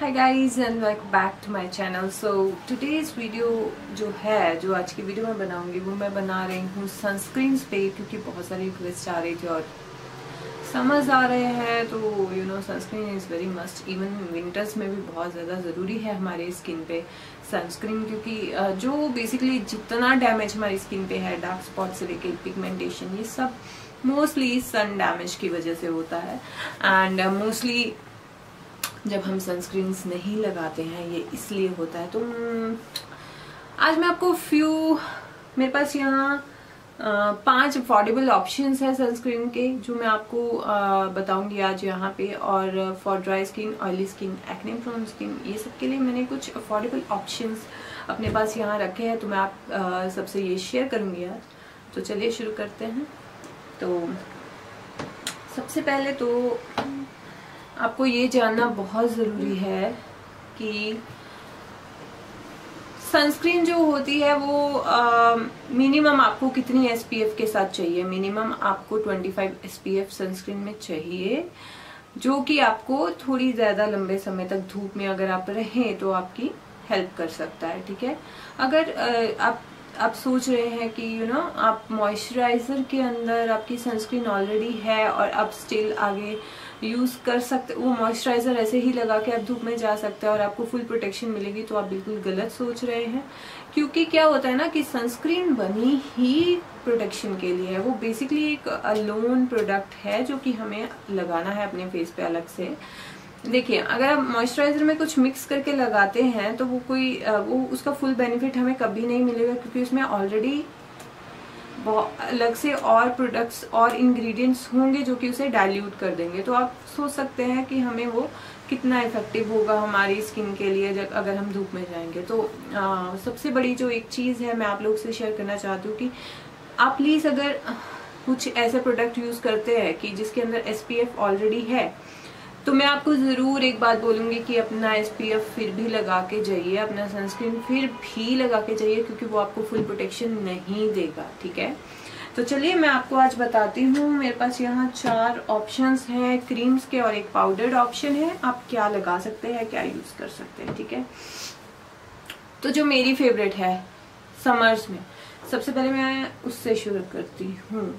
Hi guys and welcome back to my channel. So today's video जो आज की video मैं बनाऊंगी वो मैं बना रही हूँ सनस्क्रीन पे, क्योंकि बहुत सारी रिक्वेस्ट आ रही थी और समर्स आ रहे हैं तो sunscreen is very must. Even winters में भी बहुत ज़्यादा ज़रूरी है हमारे स्किन पे सनस्क्रीन, क्योंकि जो बेसिकली जितना डैमेज हमारी स्किन पे है, डार्क स्पॉट से लेके पिगमेंटेशन, ये सब मोस्टली सन डैमेज की वजह से होता है। एंड मोस्टली जब हम सनस्क्रीन्स नहीं लगाते हैं ये इसलिए होता है। तो आज मैं आपको मेरे पास यहाँ 5 अफोर्डेबल ऑप्शंस है सनस्क्रीन के, जो मैं आपको बताऊंगी आज यहाँ पे। और for dry skin, oily skin, acne prone skin, ये सब के लिए मैंने कुछ अफोर्डेबल ऑप्शंस अपने पास यहाँ रखे हैं, तो मैं आप सबसे ये शेयर करूंगी आज। तो चलिए शुरू करते हैं। तो सबसे पहले तो आपको ये जानना बहुत ज़रूरी है कि सनस्क्रीन जो होती है वो मिनिमम आपको कितनी SPF के साथ चाहिए। मिनिमम आपको 25 SPF सनस्क्रीन में चाहिए, जो कि आपको थोड़ी ज़्यादा लंबे समय तक धूप में अगर आप रहें तो आपकी हेल्प कर सकता है। ठीक है, अगर आप सोच रहे हैं कि आप मॉइस्चराइजर के अंदर आपकी सनस्क्रीन ऑलरेडी है और आप स्टिल आगे यूज कर सकते, वो मॉइस्चराइजर ऐसे ही लगा के आप धूप में जा सकते हैं और आपको फुल प्रोटेक्शन मिलेगी, तो आप बिल्कुल गलत सोच रहे हैं। क्योंकि क्या होता है ना कि सनस्क्रीन बनी ही प्रोटेक्शन के लिए है। वो बेसिकली एक अलोन प्रोडक्ट है जो कि हमें लगाना है अपने फेस पे अलग से। देखिए, अगर आप मॉइस्चराइजर में कुछ मिक्स करके लगाते हैं तो वो उसका फुल बेनिफिट हमें कभी नहीं मिलेगा, क्योंकि उसमें ऑलरेडी बहुत अलग से और प्रोडक्ट्स और इंग्रेडिएंट्स होंगे जो कि उसे डाइल्यूट कर देंगे। तो आप सोच सकते हैं कि हमें वो कितना इफेक्टिव होगा हमारी स्किन के लिए अगर हम धूप में जाएंगे। तो सबसे बड़ी जो एक चीज़ है मैं आप लोग से शेयर करना चाहती हूँ कि आप प्लीज़ अगर कुछ ऐसे प्रोडक्ट यूज़ करते हैं कि जिसके अंदर SPF ऑलरेडी है, तो मैं आपको ज़रूर एक बात बोलूँगी कि अपना SPF फिर भी लगा के जाइए, अपना सनस्क्रीन फिर भी लगा के जाइए, क्योंकि वो आपको फुल प्रोटेक्शन नहीं देगा। ठीक है, तो चलिए मैं आपको आज बताती हूँ। मेरे पास यहाँ 4 ऑप्शंस हैं क्रीम्स के और एक पाउडर्ड ऑप्शन है। आप क्या लगा सकते हैं, क्या यूज़ कर सकते हैं। ठीक है, तो जो मेरी फेवरेट है समर्स में, सबसे पहले मैं उससे शुरू करती हूँ।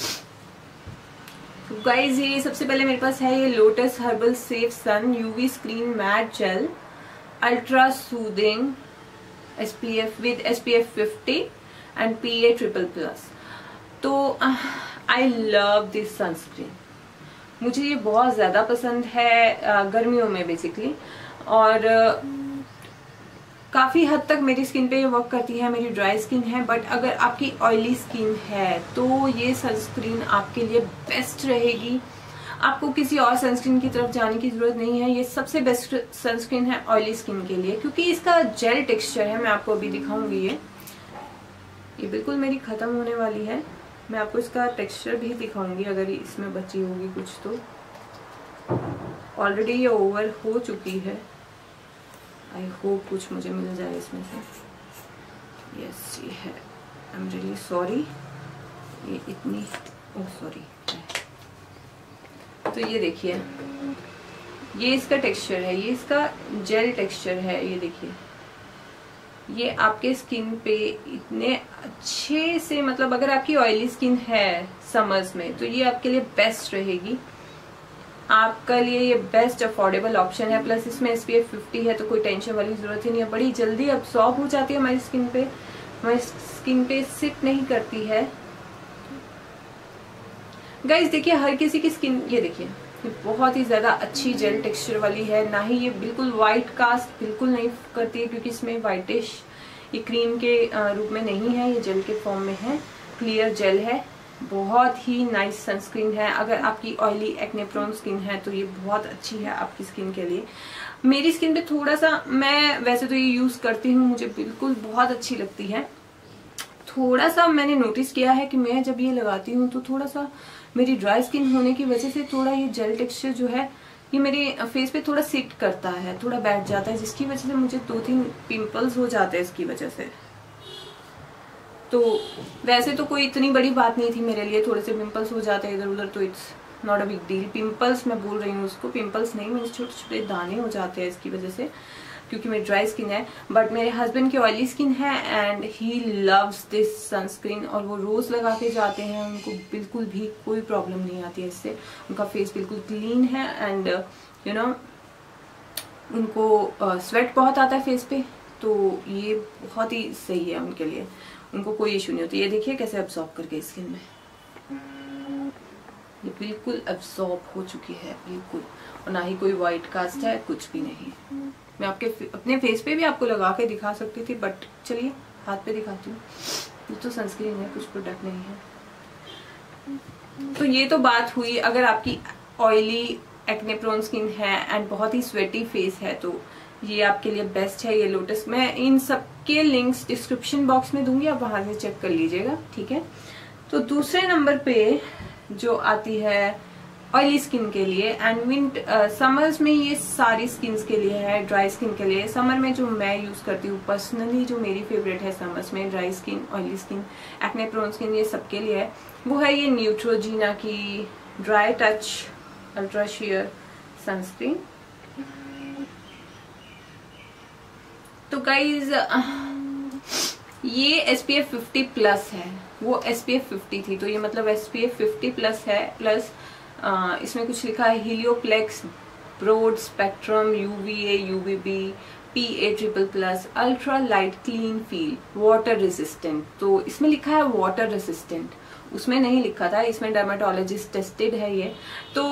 गाइज, ये सबसे पहले मेरे पास है ये lotus herbal safe sun UV screen matte gel ultra soothing with SPF 50 and PA+++। तो आई लव दिस सनस्क्रीन, मुझे ये बहुत ज़्यादा पसंद है गर्मियों में बेसिकली, और काफ़ी हद तक मेरी स्किन पे ये वर्क करती है। मेरी ड्राई स्किन है, बट अगर आपकी ऑयली स्किन है तो ये सनस्क्रीन आपके लिए बेस्ट रहेगी। आपको किसी और सनस्क्रीन की तरफ जाने की ज़रूरत नहीं है। ये सबसे बेस्ट सनस्क्रीन है ऑयली स्किन के लिए, क्योंकि इसका जेल टेक्सचर है। मैं आपको अभी दिखाऊंगी, ये बिल्कुल मेरी ख़त्म होने वाली है। मैं आपको इसका टेक्सचर भी दिखाऊंगी अगर इसमें बची होगी कुछ। तो ऑलरेडी ये ओवर हो चुकी है। आई होप कुछ मुझे मिल जाए इसमें से। यस, ये है। आई एम रियली सॉरी, ये इतनी सॉरी। तो ये देखिए, ये इसका टेक्सचर है, ये इसका जेल टेक्सचर है। ये देखिए, ये आपके स्किन पे इतने अच्छे से, मतलब अगर आपकी ऑयली स्किन है समर्स में तो ये आपके लिए बेस्ट रहेगी। आपके लिए ये बेस्ट अफोर्डेबल ऑप्शन है। प्लस इसमें SPF 50 है, तो कोई टेंशन वाली जरूरत ही नहीं है। बड़ी जल्दी अब्सॉर्ब हो जाती है हमारी स्किन पे सिट नहीं करती है। गाइस देखिए, हर किसी की स्किन, ये देखिए, ये बहुत ही ज्यादा अच्छी जेल टेक्सचर वाली है। ना ही ये बिल्कुल वाइट कास्ट बिल्कुल नहीं करती है, क्योंकि इसमें वाइटिश ये क्रीम के रूप में नहीं है, ये जेल के फॉर्म में है। क्लियर जेल है, बहुत ही नाइस सनस्क्रीन है। अगर आपकी ऑयली एक्ने प्रोन स्किन है तो ये बहुत अच्छी है आपकी स्किन के लिए। मेरी स्किन पे थोड़ा सा, मैं वैसे तो ये यूज करती हूँ, मुझे बिल्कुल बहुत अच्छी लगती है। थोड़ा सा मैंने नोटिस किया है कि मैं जब ये लगाती हूँ तो थोड़ा सा मेरी ड्राई स्किन होने की वजह से थोड़ा ये जेल टेक्सचर जो है ये मेरे फेस पे थोड़ा सिट करता है, थोड़ा बैठ जाता है, जिसकी वजह से मुझे 2-3 पिंपल्स हो जाते हैं इसकी वजह से। तो वैसे तो कोई इतनी बड़ी बात नहीं थी मेरे लिए, थोड़े से पिंपल्स हो जाते हैं इधर उधर, तो it's not a big deal. Pimples मैं बोल रही हूँ उसको, पिंपल्स नहीं, मुझे छोटे छोटे दाने हो जाते हैं इसकी वजह से, क्योंकि मेरी ड्राई स्किन है। बट मेरे हस्बैंड की ऑयली स्किन है and he loves this sunscreen, और वो रोज लगा के जाते हैं, उनको बिल्कुल भी कोई प्रॉब्लम नहीं आती है इससे। उनका फेस बिल्कुल क्लीन है एंड यू नो उनको स्वेट बहुत आता है फेस पे, तो ये बहुत ही सही है उनके लिए, उनको कोई इशू नहीं होती। ये देखिए कैसे अब्सॉर्ब करके स्किन में, ये बिल्कुल अब्सॉर्ब हो चुकी है बिल्कुल, और ना ही कोई वाइट कास्ट है, कुछ भी नहीं। मैं आपके अपने फेस पे भी आपको लगा के दिखा सकती थी, बट चलिए हाथ पे दिखाती हूँ। ये तो सनस्क्रीन है, कुछ प्रोडक्ट नहीं है। तो ये तो बात हुई अगर आपकी ऑयली एक्ने प्रोन स्किन है एंड बहुत ही स्वेटी फेस है, तो ये आपके लिए बेस्ट है। ये लोटस, मैं इन सब के लिंक्स डिस्क्रिप्शन बॉक्स में दूंगी, आप वहां से चेक कर लीजिएगा, ठीक है। तो दूसरे नंबर पे जो आती है ऑयली स्किन के लिए एंड समर्स में, ये सारी स्किन के लिए है, ड्राई स्किन के लिए। समर में जो मैं यूज करती हूँ पर्सनली, जो मेरी फेवरेट है समर्स में, dry skin, oily skin, acne prone skin, ये सबके लिए है, वो है ये न्यूट्रोजीना की dry touch ultra sheer sunscreen. तो गाइज ये SPF 50 प्लस है, वो SPF 50 थी, तो ये मतलब SPF 50 प्लस है। प्लस इसमें कुछ लिखा है Helioplex broad spectrum UVA UVB PA+++ ultra light clean feel water resistant. तो इसमें लिखा है वाटर रेसिस्टेंट, उसमें नहीं लिखा था, इसमें डर्माटोलॉजिस्ट टेस्टेड है ये। तो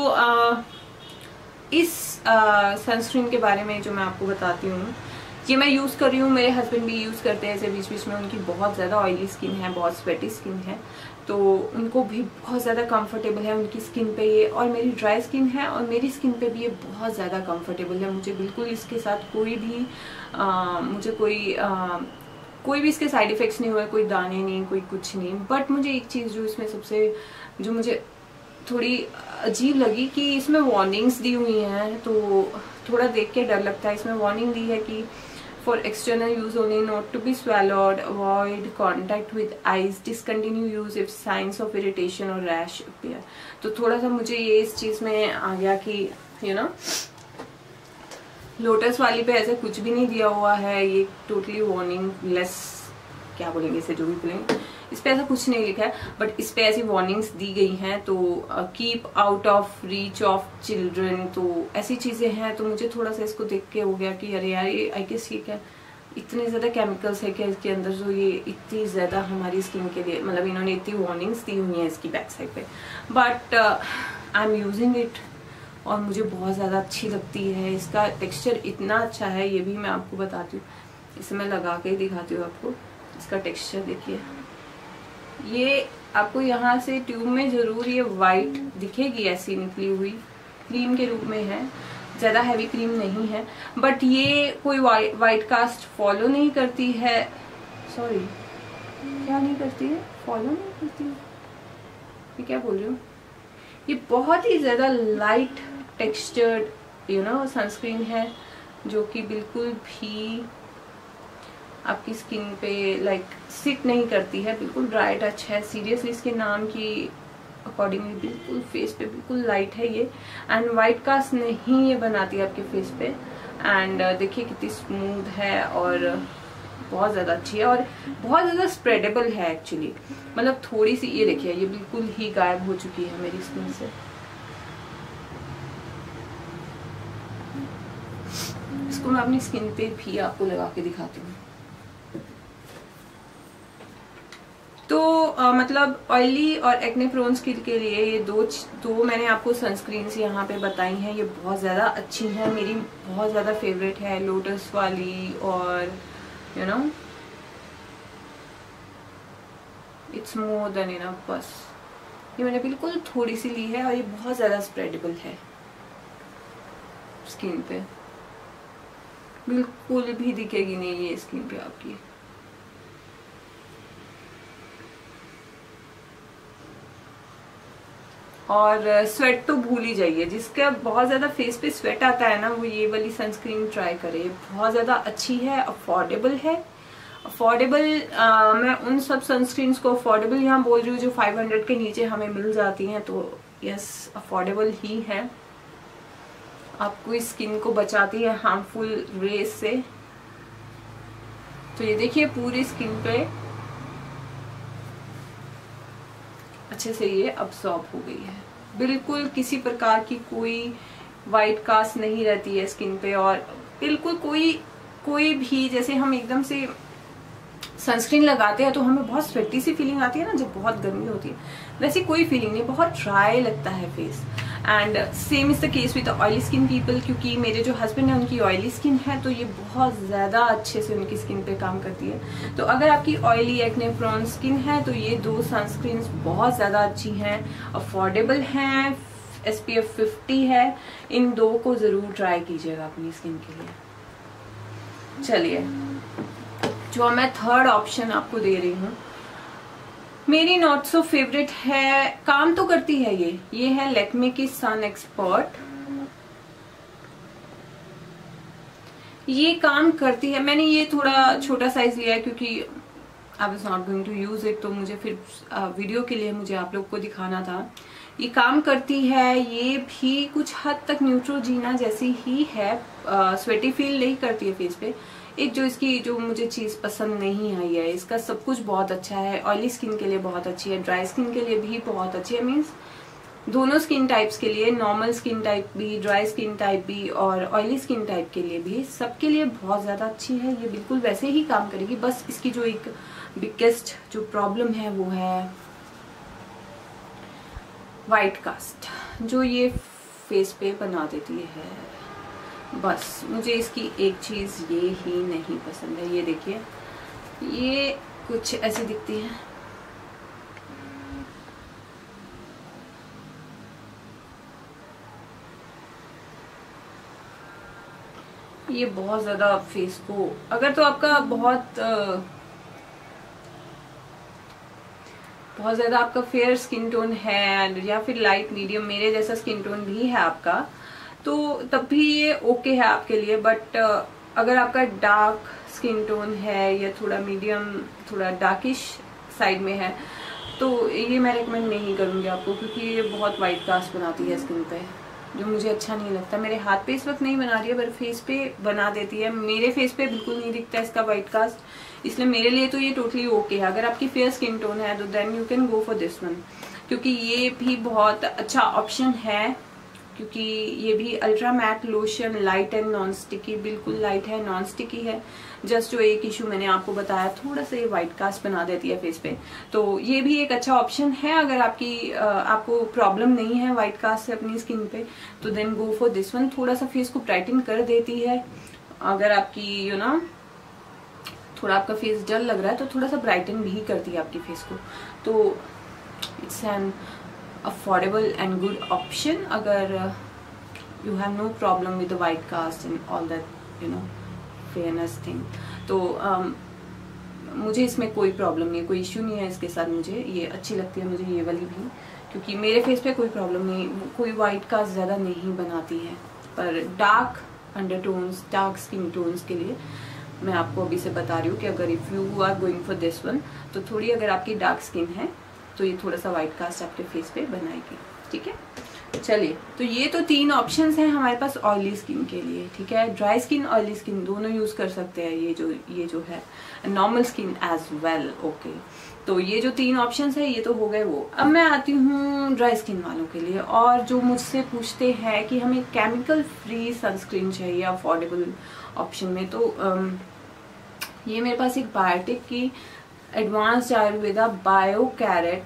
इस सनस्क्रीन के बारे में जो मैं आपको बताती हूँ, ये मैं यूज कर रही हूँ, मेरे हस्बैंड भी यूज करते हैं ऐसे बीच बीच में। उनकी बहुत ज्यादा ऑयली स्किन है, बहुत स्वेटी स्किन है, तो उनको भी बहुत ज्यादा कंफर्टेबल है उनकी स्किन पे ये, और मेरी ड्राई स्किन है और मेरी स्किन पे भी ये बहुत ज्यादा कंफर्टेबल है। मुझे बिल्कुल इसके साथ कोई भी मुझे कोई भी इसके साइड इफेक्ट्स नहीं हुए, कोई दाने नहीं, कोई कुछ नहीं। बट मुझे एक चीज जो इसमें सबसे जो मुझे थोड़ी अजीब लगी कि इसमें वार्निंग्स दी हुई हैं, तो थोड़ा देख के डर लगता है। इसमें वार्निंग दी है कि for external use only, not to be swallowed, avoid contact with eyes, discontinue use if signs of irritation और रैश अपीयर। तो थोड़ा सा मुझे ये इस चीज में आ गया कि यू नो लोटस वाली पे ऐसे कुछ भी नहीं दिया हुआ है, ये टोटली वार्निंग लेस, क्या बोलेंगे इसे, जो भी बोलेंगे, इस पे ऐसा कुछ नहीं लिखा है, बट इस पे ऐसी वार्निंग्स दी गई हैं। तो keep out of reach of children, तो ऐसी चीजें हैं। तो मुझे थोड़ा सा इसको देख के हो गया कि अरे यार, ये आई गेस ये क्या इतने ज्यादा केमिकल्स है क्या इसके अंदर, जो ये इतनी ज्यादा हमारी स्किन के लिए, मतलब इन्होंने इतनी वार्निंग्स दी हुई हैं इसकी बैक साइड पे। But I am using it और मुझे बहुत ज्यादा अच्छी लगती है। इसका टेक्सचर इतना अच्छा है, ये भी मैं आपको बताती हूँ। इसे मैं लगा के ही दिखाती हूँ आपको। इसका टेक्सचर देखिए, ये आपको यहाँ से ट्यूब में जरूर ये वाइट दिखेगी, ऐसी निकली हुई क्रीम के रूप में है, ज्यादा हैवी क्रीम नहीं है। बट ये कोई वाइट कास्ट फॉलो नहीं करती है, सॉरी क्या नहीं करती है, फॉलो नहीं करती है, ये क्या बोल रही हूँ। ये बहुत ही ज्यादा लाइट टेक्सचर्ड सनस्क्रीन है, जो कि बिल्कुल भी आपकी स्किन पे लाइक सिट नहीं करती है, बिल्कुल ड्राई टच है। सीरियसली इसके नाम की अकॉर्डिंगली बिल्कुल फेस पे बिल्कुल लाइट है ये, एंड वाइट कास्ट नहीं ये बनाती है आपके फेस पे। एंड देखिए कितनी स्मूथ है और बहुत ज्यादा अच्छी है और बहुत ज्यादा स्प्रेडेबल है एक्चुअली। मतलब थोड़ी सी ये देखिए, ये बिल्कुल ही गायब हो चुकी है मेरी स्किन से। इसको मैं अपनी स्किन पे भी आपको लगा के दिखाती हूँ। तो मतलब ऑयली और एक्ने प्रोन स्किन के लिए ये दो मैंने आपको सनस्क्रीन्स यहाँ पे बताई हैं। ये बहुत ज़्यादा अच्छी हैं, मेरी बहुत ज़्यादा फेवरेट है लोटस वाली, और इट्स मोर देन इनफ। बस ये मैंने बिल्कुल थोड़ी सी ली है और ये बहुत ज़्यादा स्प्रेडेबल है स्किन पे, बिल्कुल भी दिखेगी नहीं ये स्किन पे आपकी। और स्वेट तो भूल ही जाइए, जिसका बहुत ज्यादा फेस पे स्वेट आता है ना, वो ये वाली सनस्क्रीन ट्राई करे। बहुत ज्यादा अच्छी है, अफोर्डेबल है। अफोर्डेबल मैं उन सब सनस्क्रीन्स को अफोर्डेबल यहाँ बोल रही हूँ जो 500 के नीचे हमें मिल जाती हैं। तो यस अफोर्डेबल ही है, आपको स्किन को बचाती है हार्मफुल रेज से। तो ये देखिए पूरी स्किन पे अच्छे से ये अब्सॉर्ब हो गई है, बिल्कुल किसी प्रकार की कोई वाइट कास्ट नहीं रहती है स्किन पे, और बिल्कुल कोई भी, जैसे हम एकदम से सनस्क्रीन लगाते हैं तो हमें बहुत स्वेटी सी फीलिंग आती है ना जब बहुत गर्मी होती है, वैसी कोई फीलिंग नहीं, बहुत ड्राई लगता है face. And same is the case with oily skin people, क्योंकि मेरे जो हस्बैंड है उनकी ऑयली स्किन है, तो ये बहुत ज़्यादा अच्छे से उनकी स्किन पे काम करती है। तो अगर आपकी ऑयली एक्ने प्रोन स्किन है तो ये 2 सनस्क्रीन्स बहुत ज़्यादा अच्छी हैं, अफोर्डेबल हैं, SPF 50 है, इन 2 को ज़रूर ट्राई कीजिएगा अपनी स्किन के लिए। चलिए, जो मैं थर्ड ऑप्शन आपको दे रही हूँ, मेरी नॉट सो फेवरेट है, काम तो करती है ये है लैक्मे की सन एक्सपर्ट। ये काम करती है, मैंने ये थोड़ा छोटा साइज लिया है क्योंकि I was not going to use it, तो मुझे फिर वीडियो के लिए मुझे आप लोग को दिखाना था। ये काम करती है, ये भी कुछ हद तक न्यूट्रोजीना जैसी ही है, स्वेटी फील नहीं करती है फेस पे। एक जो इसकी जो मुझे चीज पसंद नहीं आई है, इसका सब कुछ बहुत अच्छा है, ऑयली स्किन के लिए बहुत अच्छी है, ड्राई स्किन के लिए भी बहुत अच्छी है, मीन्स दोनों स्किन टाइप्स के लिए, नॉर्मल स्किन टाइप भी, ड्राई स्किन टाइप भी और ऑयली स्किन टाइप के लिए भी, सबके लिए बहुत ज्यादा अच्छी है। ये बिल्कुल वैसे ही काम करेगी, बस इसकी जो एक बिगेस्ट जो प्रॉब्लम है वो है वाइट कास्ट, जो ये फेस पे बना देती है। बस मुझे इसकी एक चीज ये ही नहीं पसंद है। ये देखिए, ये कुछ ऐसी दिखती है, ये बहुत ज्यादा फेस को, अगर तो आपका बहुत ज्यादा आपका फेयर स्किन टोन है या फिर लाइट मीडियम मेरे जैसा स्किन टोन भी है आपका, तो तब भी ये ओके है आपके लिए। बट अगर आपका डार्क स्किन टोन है या थोड़ा मीडियम, थोड़ा डार्किश साइड में है, तो ये मैं रिकमेंड नहीं करूँगी आपको, क्योंकि ये बहुत वाइट कास्ट बनाती है स्किन पे, जो मुझे अच्छा नहीं लगता। मेरे हाथ पे इस वक्त नहीं बना रही है, पर फेस पे बना देती है। मेरे फेस पे बिल्कुल नहीं दिखता इसका वाइट कास्ट, इसलिए मेरे लिए तो ये टोटली ओके है। अगर आपकी फेयर स्किन टोन है तो then you can go for this one, क्योंकि ये भी बहुत अच्छा ऑप्शन है, क्योंकि ये भी ultra matte lotion, light and non sticky, बिल्कुल लाइट है, नॉन स्टिकी है। जस्ट जो एक इशू मैंने आपको बताया, थोड़ा सा ये व्हाइट कास्ट बना देती है फेस पे, तो ये भी एक अच्छा ऑप्शन है। अगर आपको प्रॉब्लम नहीं है व्हाइट कास्ट से अपनी स्किन पे, तो then go for this one. थोड़ा सा फेस को ब्राइटन कर देती है। अगर आपकी थोड़ा आपका फेस डल लग रहा है तो थोड़ा सा ब्राइटन भी करती है आपकी फेस को, तो it's an affordable and good option अगर you have no problem with the white cast and all that fairness thing. तो मुझे इसमें कोई प्रॉब्लम नहीं है, कोई इश्यू नहीं है इसके साथ। मुझे ये अच्छी लगती है, मुझे ये वाली भी, क्योंकि मेरे फेस पे कोई प्रॉब्लम नहीं, कोई व्हाइट कास्ट ज़्यादा नहीं बनाती है। पर dark undertones, dark skin tones के लिए मैं आपको अभी से बता रही हूँ कि अगर if you are going for this one, तो थोड़ी अगर आपकी डार्क स्किन है तो ये थोड़ा सा व्हाइट कास्ट आपके फेस पे बनाएगी। ठीक है, चलिए, तो ये तो 3 ऑप्शंस हैं हमारे पास ऑयली स्किन के लिए। ठीक है, ड्राई स्किन, ऑयली स्किन दोनों यूज कर सकते हैं, ये जो है normal skin as well. Okay, तो ये जो 3 ऑप्शंस है ये तो हो गए वो। अब मैं आती हूँ ड्राई स्किन वालों के लिए, और जो मुझसे पूछते हैं कि हमें केमिकल फ्री सनस्क्रीन चाहिए अफोर्डेबल ऑप्शन में, तो ये मेरे पास एक बायोटिक की advanced Ayurveda bio carrot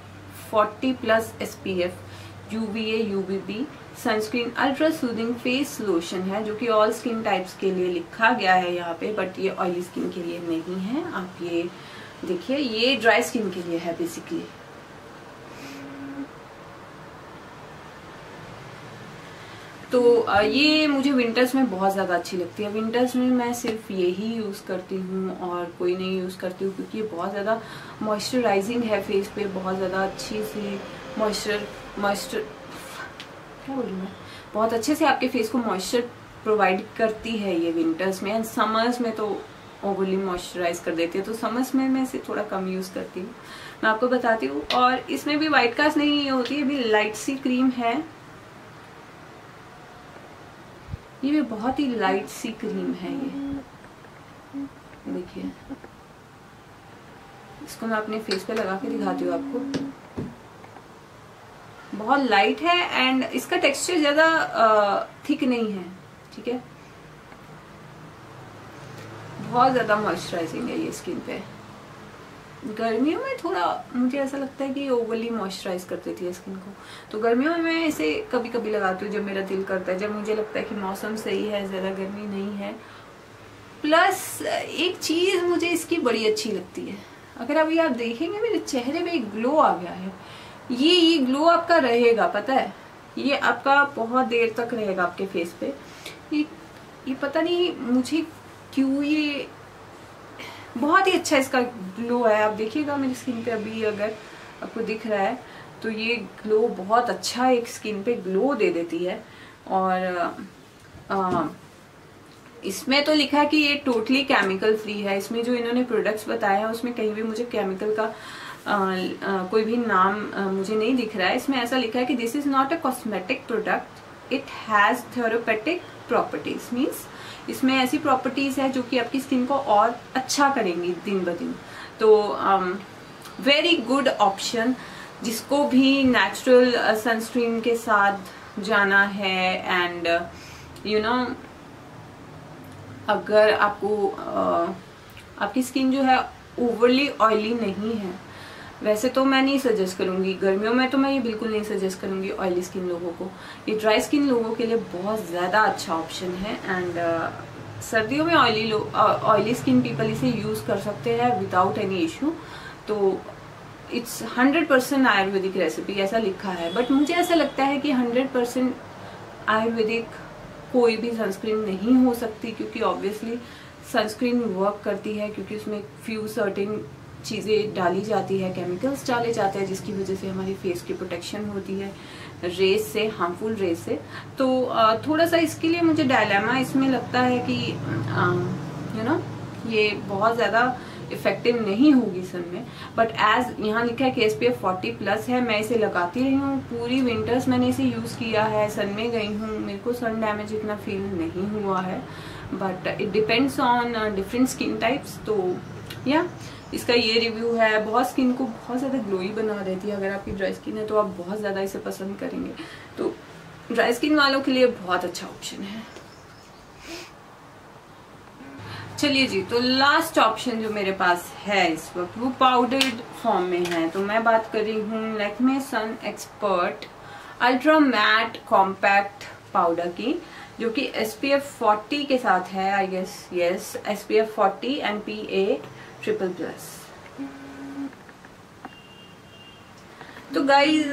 40+ SPF UVA UVB sunscreen ultra soothing face lotion है, जो कि ऑल स्किन टाइप्स के लिए लिखा गया है यहाँ पे, बट ये ऑयली स्किन के लिए नहीं है। आप ये देखिए, ये ड्राई स्किन के लिए है बेसिकली। तो ये मुझे विंटर्स में बहुत ज़्यादा अच्छी लगती है। विंटर्स में मैं सिर्फ यही यूज़ करती हूँ और कोई नहीं यूज़ करती हूँ, क्योंकि ये बहुत ज़्यादा मॉइस्चराइजिंग है फेस पे, बहुत ज़्यादा अच्छी सी मॉइस्चर क्या बोलूँ मैं, बहुत अच्छे से आपके फेस को मॉइस्चर प्रोवाइड करती है ये विंटर्स में। एंड समर्स में तो ओवरली मॉइस्चराइज कर देती है, तो समर्स में मैं इसे थोड़ा कम यूज़ करती हूँ। मैं आपको बताती हूँ। और इसमें भी व्हाइट कास्ट नहीं होती है, भी लाइट सी क्रीम है, ये भी बहुत ही लाइट सी क्रीम है। ये देखिए, इसको मैं अपने फेस पे लगा के दिखाती हूँ आपको। बहुत लाइट है एंड इसका टेक्सचर ज्यादा थिक नहीं है, ठीक है। बहुत ज्यादा मॉइस्चराइजिंग है ये स्किन पे। गर्मियों में थोड़ा मुझे ऐसा लगता है कि ओवरली मॉइस्चराइज कर देती है स्किन को, तो गर्मियों में मैं इसे कभी कभी लगाती हूँ जब मेरा दिल करता है, जब मुझे लगता है कि मौसम सही है, ज्यादा गर्मी नहीं है। प्लस एक चीज मुझे इसकी बड़ी अच्छी लगती है, अगर अभी आप देखेंगे मेरे चेहरे पे एक ग्लो आ गया है। ये ग्लो आपका रहेगा, पता है, ये आपका बहुत देर तक रहेगा आपके फेस पे। ये पता नहीं मुझे क्यों, ये बहुत ही अच्छा इसका ग्लो है। आप देखिएगा मेरी स्किन पे अभी अगर आपको दिख रहा है तो ये ग्लो बहुत अच्छा एक स्किन पे ग्लो दे देती है। और इसमें तो लिखा है कि ये टोटली केमिकल फ्री है। इसमें जो इन्होंने प्रोडक्ट्स बताए हैं उसमें कहीं भी मुझे केमिकल का कोई भी नाम मुझे नहीं दिख रहा है। इसमें ऐसा लिखा है कि this is not a cosmetic product, it has therapeutic properties. Means इसमें ऐसी प्रॉपर्टीज है जो कि आपकी स्किन को और अच्छा करेंगी दिन ब दिन। तो वेरी गुड ऑप्शन, जिसको भी नेचुरल सनस्क्रीन के साथ जाना है एंड यू नो अगर आपको आपकी स्किन जो है ओवरली ऑयली नहीं है, वैसे तो मैं नहीं सजेस्ट करूंगी गर्मियों में, तो मैं ये बिल्कुल नहीं सजेस्ट करूंगी ऑयली स्किन लोगों को। ये ड्राई स्किन लोगों के लिए बहुत ज़्यादा अच्छा ऑप्शन है एंड सर्दियों में ऑयली स्किन पीपल इसे यूज़ कर सकते हैं विदाउट एनी इशू। तो इट्स 100% आयुर्वेदिक रेसिपी ऐसा लिखा है, बट मुझे ऐसा लगता है कि 100% आयुर्वेदिक कोई भी सनस्क्रीन नहीं हो सकती, क्योंकि ऑब्वियसली सनस्क्रीन वर्क करती है क्योंकि उसमें फ्यू सर्टेन चीज़ें डाली जाती है, केमिकल्स डाले जाते हैं, जिसकी वजह से हमारी फेस की प्रोटेक्शन होती है रेज से, हार्मफुल रेज से। तो थोड़ा सा इसके लिए मुझे डायलेमा इसमें लगता है कि यू नो ये बहुत ज़्यादा इफेक्टिव नहीं होगी सन में। बट एज यहाँ लिखा है कि SPF 40+ है, मैं इसे लगाती रही हूँ पूरी विंटर्स, मैंने इसे यूज़ किया है, सन में गई हूँ, मेरे को सन डैमेज इतना फील नहीं हुआ है। But it depends on different skin types. तो या इसका ये रिव्यू है। बहुत स्किन को बहुत ज़्यादा ग्लोई बना देती है। अगर आपकी ड्राई स्किन है तो आप बहुत ज़्यादा इसे पसंद करेंगे, तो ड्राई स्किन वालों के लिए बहुत अच्छा ऑप्शन है। चलिए जी, तो लास्ट ऑप्शन जो मेरे पास है इस वक्त वो पाउडर्ड फॉर्म में है। तो मैं बात कर रही हूँ Lakme sun expert ultra matte compact powder की, जो कि SPF 40 के साथ है, I guess yes, SPF 40 and PA++। तो गाइज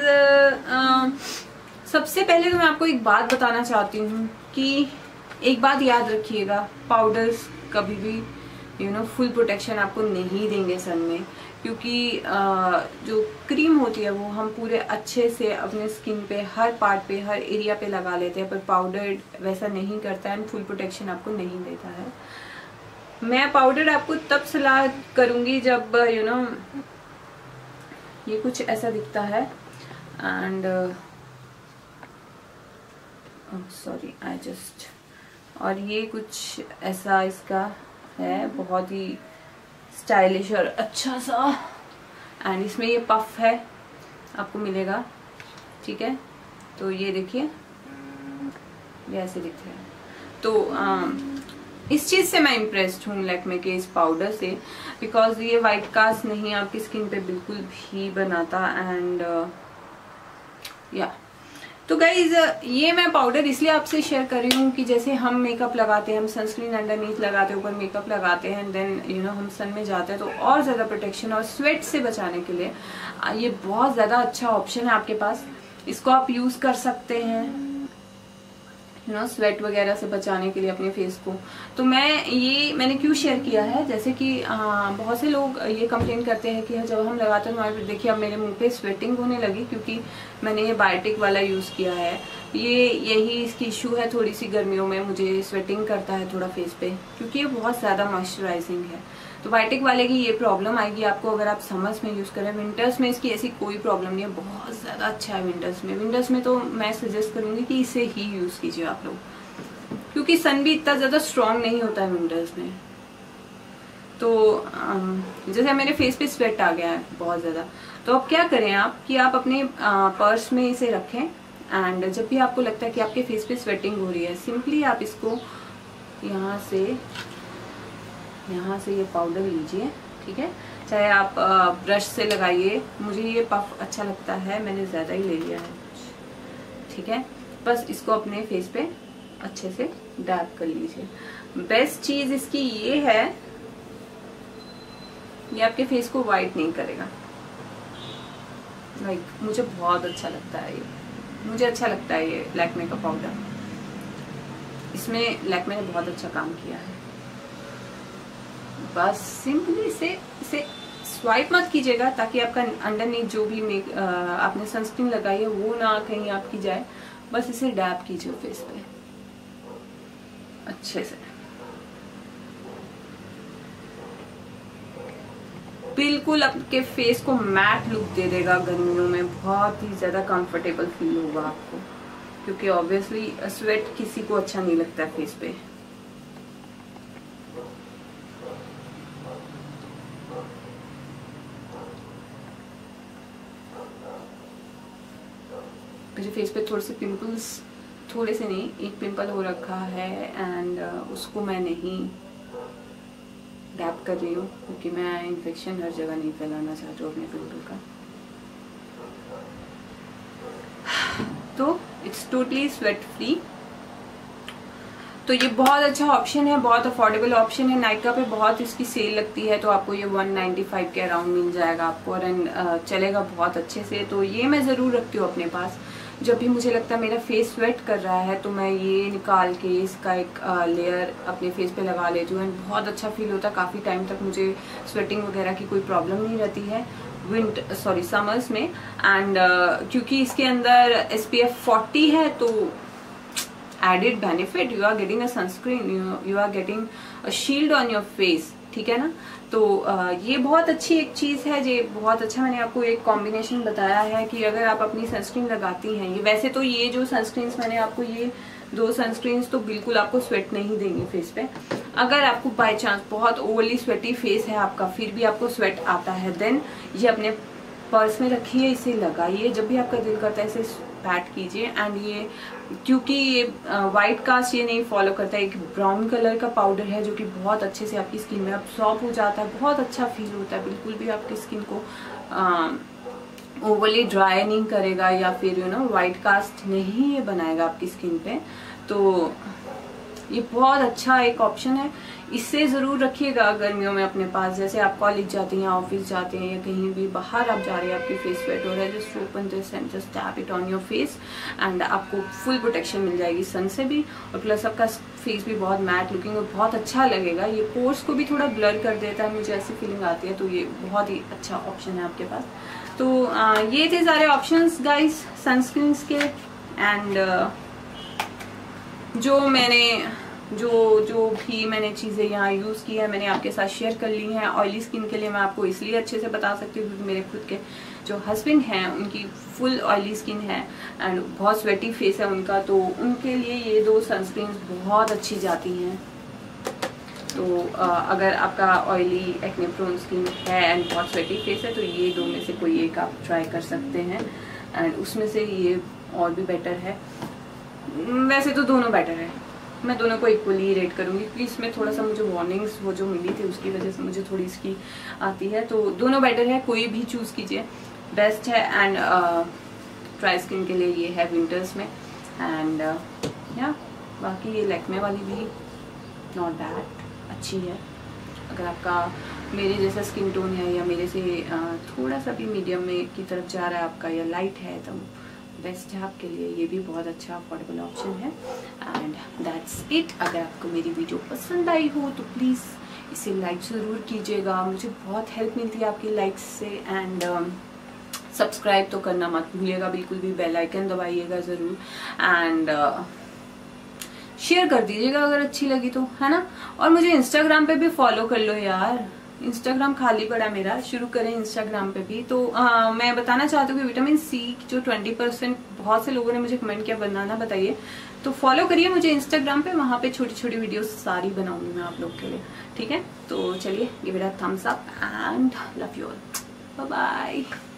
सबसे पहले तो मैं आपको एक बात बताना चाहती हूँ कि एक बात याद रखिएगा, पाउडर्स कभी भी फुल प्रोटेक्शन आपको नहीं देंगे सन में, क्योंकि जो क्रीम होती है वो हम पूरे अच्छे से अपने स्किन पे हर पार्ट पे, हर एरिया पे लगा लेते हैं, पर पाउडर वैसा नहीं करता है, फुल प्रोटेक्शन आपको नहीं देता है। मैं पाउडर आपको तब सलाह करूंगी जब ये कुछ ऐसा दिखता है एंड सॉरी आई जस्ट, और ये कुछ ऐसा इसका है, बहुत ही स्टाइलिश और अच्छा सा, एंड इसमें ये पफ है आपको मिलेगा, ठीक है। तो ये देखिए, ये ऐसे दिखते हैं। तो इस चीज से मैं इम्प्रेस्ड हूँ लैक्मे के इस पाउडर से, बिकॉज ये वाइट कास्ट नहीं आपकी स्किन पे बिल्कुल भी बनाता एंड या तो गाइज ये मैं पाउडर इसलिए आपसे शेयर कर रही हूँ कि जैसे हम मेकअप लगाते हैं, हम सनस्क्रीन अंडरनीथ लगाते हैं, ऊपर मेकअप लगाते हैं, देन हम सन में जाते हैं, तो और ज़्यादा प्रोटेक्शन और स्वेट से बचाने के लिए ये बहुत ज़्यादा अच्छा ऑप्शन है आपके पास। इसको आप यूज़ कर सकते हैं स्वेट वगैरह से बचाने के लिए अपने फेस को। तो मैंने क्यों शेयर किया है, जैसे कि बहुत से लोग ये कंप्लेन करते हैं कि जब हम लगाते हैं हमारे, देखिए अब मेरे मुंह पे स्वेटिंग होने लगी क्योंकि मैंने ये बायोटिक वाला यूज़ किया है। यही इसकी इशू है, थोड़ी सी गर्मियों में मुझे स्वेटिंग करता है थोड़ा फेस पे, क्योंकि ये बहुत ज़्यादा मॉइस्चराइजिंग है। तो वाइटेक वाले की ये प्रॉब्लम आएगी आपको अगर आप समर्स में यूज करें। विंटर्स में इसकी ऐसी कोई प्रॉब्लम नहीं है, बहुत ज्यादा अच्छा है विंटर्स में। विंटर्स में तो मैं सजेस्ट करूंगी कि इसे ही यूज कीजिए आप लोग, क्योंकि सन भी इतना ज्यादा स्ट्रांग नहीं होता है विंटर्स में। तो जैसे मेरे फेस पे स्वेट आ गया है बहुत ज्यादा, तो अब क्या करें आप कि आप अपने पर्स में इसे रखें, एंड जब भी आपको लगता है कि आपके फेस पे स्वेटिंग हो रही है, सिंपली आप इसको यहाँ से ये पाउडर लीजिए, ठीक है। चाहे आप ब्रश से लगाइए, मुझे ये पफ अच्छा लगता है, मैंने ज्यादा ही ले लिया है, ठीक है। बस इसको अपने फेस पे अच्छे से डैब कर लीजिए। बेस्ट चीज इसकी ये है, ये आपके फेस को वाइट नहीं करेगा। लाइक मुझे बहुत अच्छा लगता है ये, मुझे अच्छा लगता है ये लैक्मे का पाउडर। इसमें लैक्मे ने बहुत अच्छा काम किया है। बस सिंपली इसे स्वाइप मत कीजिएगा, ताकि आपका अंडरनीथ जो भी आपने सनस्क्रीन लगाई है वो ना कहीं आपकी जाए। बस इसे डैब कीजिए फेस पे अच्छे से, बिल्कुल आपके फेस को मैट लुक दे देगा। गर्मियों में बहुत ही ज्यादा कंफर्टेबल फील होगा आपको, क्योंकि ऑब्वियसली स्वेट किसी को अच्छा नहीं लगता फेस पे। मुझे फेस पे थोड़े से पिंपल्स, थोड़े से नहीं, एक पिंपल हो रखा है, एंड उसको मैं नहीं डैप कर रही हूँ, क्योंकि मैं इन्फेक्शन हर जगह नहीं फैलाना चाहती हूँ अपने पिंपल का। तो इट्स टोटली स्वेट फ्री। तो ये बहुत अच्छा ऑप्शन है, बहुत अफोर्डेबल ऑप्शन है। नायका पे बहुत इसकी सेल लगती है, तो आपको ये 195 के अराउंड मिल जाएगा आपको, और चलेगा बहुत अच्छे से। तो ये मैं ज़रूर रखती हूँ अपने पास। जब भी मुझे लगता है मेरा फेस स्वेट कर रहा है, तो मैं ये निकाल के इसका एक लेयर अपने फेस पे लगा लेती हूँ, एंड बहुत अच्छा फील होता है। काफ़ी टाइम तक मुझे स्वेटिंग वगैरह की कोई प्रॉब्लम नहीं रहती है समर्स में। एंड क्योंकि इसके अंदर SPF 40 है, तो added benefit, you are getting a sunscreen, you are getting a shield on your face, ठीक है ना। तो ये बहुत अच्छी एक चीज है, ये बहुत अच्छा मैंने आपको एक कॉम्बिनेशन बताया है कि अगर आप अपनी सनस्क्रीन लगाती हैं, ये वैसे तो ये जो सनस्क्रीन्स मैंने आपको, ये 2 सनस्क्रीन्स तो बिल्कुल आपको स्वेट नहीं देंगी फेस पे। अगर आपको बाय चांस बहुत ओवरली स्वेटी फेस है आपका, फिर भी आपको स्वेट आता है, देन ये अपने पर्स में रखिए, इसे लगाइए, जब भी आपका दिल करता है इसे पैट कीजिए। एंड ये क्योंकि ये व्हाइट कास्ट ये नहीं फॉलो करता है, एक ब्राउन कलर का पाउडर है जो कि बहुत अच्छे से आपकी स्किन में अब्सॉर्ब हो जाता है, बहुत अच्छा फील होता है, बिल्कुल भी आपकी स्किन को ओवरली ड्राई नहीं करेगा, या फिर व्हाइट कास्ट नहीं ये बनाएगा आपकी स्किन पे। तो ये बहुत अच्छा एक ऑप्शन है, इससे जरूर रखिएगा गर्मियों में अपने पास। जैसे आप कॉलेज जाते हैं, ऑफिस जाते हैं, या कहीं भी बाहर आप जा रहे हैं, आपकी फेस स्वेट हो रहा है, just open this and just tap it on your face, and आपको फुल प्रोटेक्शन मिल जाएगी सन से भी, और प्लस आपका फेस भी बहुत मैट लुकिंग और बहुत अच्छा लगेगा। ये पोर्स को भी थोड़ा ब्लर कर देता है, मुझे ऐसी फीलिंग आती है, तो ये बहुत ही अच्छा ऑप्शन है आपके पास। तो ये थे सारे ऑप्शंस गाइस सनस्क्रीन्स के। एंड जो भी मैंने चीज़ें यहाँ यूज़ की है, मैंने आपके साथ शेयर कर ली हैं। ऑयली स्किन के लिए मैं आपको इसलिए अच्छे से बता सकती हूँ, क्योंकि मेरे खुद के जो हस्बैंड हैं उनकी फुल ऑयली स्किन है, एंड बहुत स्वेटी फेस है उनका, तो उनके लिए ये 2 सनस्क्रीन्स बहुत अच्छी जाती हैं। तो अगर आपका ऑयली एक्ने प्रोन स्किन है एंड बहुत स्वेटी फेस है, तो ये 2 में से कोई एक आप ट्राई कर सकते हैं, एंड उसमें से ये और भी बेटर है। वैसे तो दोनों बेटर है, मैं दोनों को इक्वली रेट करूंगी, क्योंकि इसमें थोड़ा सा मुझे वार्निंग्स वो जो मिली थी उसकी वजह से मुझे थोड़ी इसकी आती है। तो दोनों बेटर है, कोई भी चूज कीजिए, बेस्ट है। एंड ड्राई स्किन के लिए ये है विंटर्स में। एंड या बाकी ये लैक्मे वाली भी नॉट बैड, अच्छी है। अगर आपका मेरे जैसा स्किन टोन है, या मेरे से थोड़ा सा भी मीडियम में की तरफ जा रहा है आपका, या लाइट है, तो बेस्ट है आपके लिए, ये भी बहुत अच्छा अफोर्डेबल ऑप्शन है। And that's it. अगर आपको मेरी वीडियो पसंद आई हो तो प्लीज़ इसे लाइक ज़रूर कीजिएगा, मुझे बहुत हेल्प मिलती है आपकी लाइक्स से। एंड सब्सक्राइब तो करना मत भूलिएगा बिल्कुल भी, बेल आइकन दबाइएगा ज़रूर, एंड शेयर कर दीजिएगा अगर अच्छी लगी तो, है ना। और मुझे इंस्टाग्राम पे भी फॉलो कर लो यार, इंस्टाग्राम खाली पड़ा मेरा, शुरू करें इंस्टाग्राम पे भी। तो मैं बताना चाहती हूँ कि विटामिन सी जो 20% बहुत से लोगों ने मुझे कमेंट किया बनाना बताइए, तो फॉलो करिए मुझे इंस्टाग्राम पे, वहां पे छोटी छोटी वीडियोस सारी बनाऊंगी मैं आप लोग के लिए, ठीक है। तो चलिए give it a thumbs up and love you all, bye bye.